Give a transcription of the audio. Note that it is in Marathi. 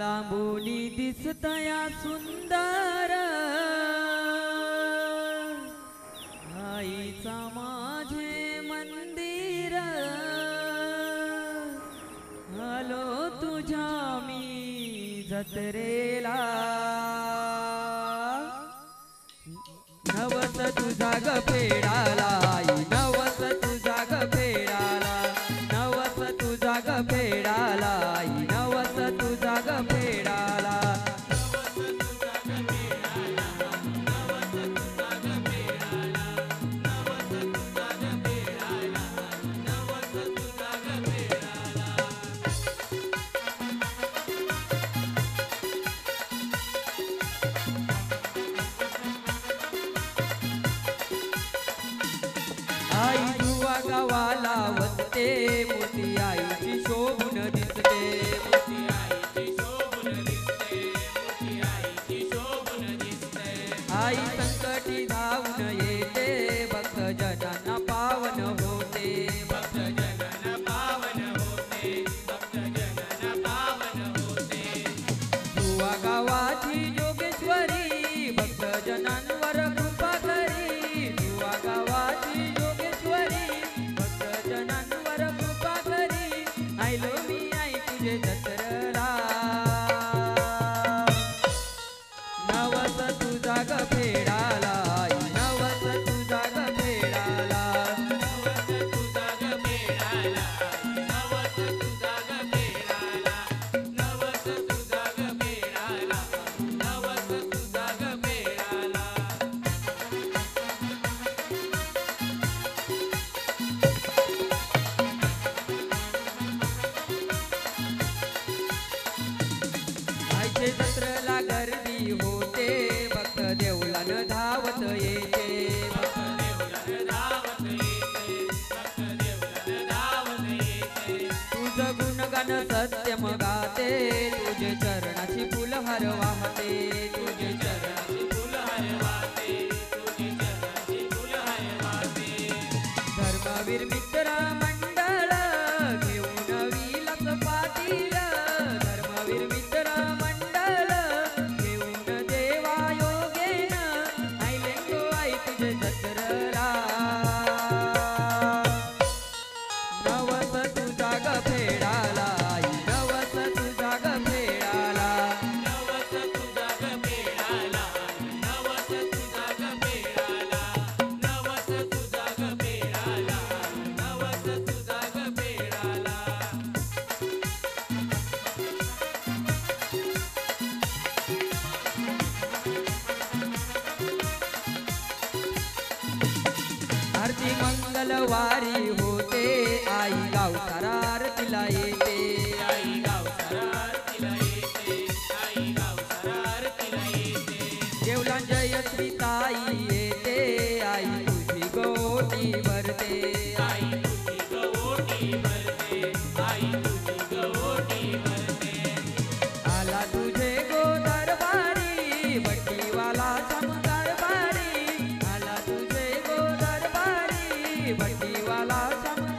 लांबुनी दिसतया सुंदर आईचा माझे मंदिर आलो तुझ्या मी जत्रेला नवस तुझा ग फेडाला आई नवस तुझा ग फेडाला नवस तुझा ग फेडाला आई नवस तुझा ग फेडाला आई दुवा गावाला वसते मोठी आईची शोभून दिसते मोठी आईची शोभून दिसते मोठी आईची शोभून दिसते आई संकटी धावून येते भक्त जनांना पावन होते भक्त जनांना पावन होते भक्त जनांना पावन होते दुवा गावाची योगेश्वरी भक्त जनांवर कृपा करी दुवा गावाची आयलो मी आई तुझे जत्रेला नवस तुझा ग फेडाला आई नवस तुझा ग फेडाला नवस तुझा ग फेडाला नवस तुझा ग फेडाला नवस तुझा ग फेडाला नवस तुझा ग फेडाला आईचे जत्रेला गर्दी होते भक्त देवलान धावत येते भक्त देवलान धावत येते भक्त देवलान धावत येते तुझं गुणगान सत्यम गाते तुझे चरणाची फुलहार वाहते तुझे चरणाची फुलहार वाहते तुझे चरणाची फुलहार वाहते धर्मवीर मित्र मंडळ घेऊन विलास पाटील धर्मवीर मित्र नवस तुझा ग फेडाला आई नवस तुझा ग फेडाला नवस तुझा ग फेडाला नवस तुझा ग फेडाला नवस तुझा ग फेडाला नवस तुझा ग फेडाला आरती मंगलवारी होते आई गावसारा आरतीला येते आई गावसारा आरतीला येते आई गावसारा आरतीला येते देवला जयश्री ताई येते आई तुझी गोटी भरते आई तुझी गोटी भरते आई तुझी गोटी भरते आला तुझे गो दरबारी बट्टीवाला समदरबारी आला तुझे गो दरबारी बट्टीवाला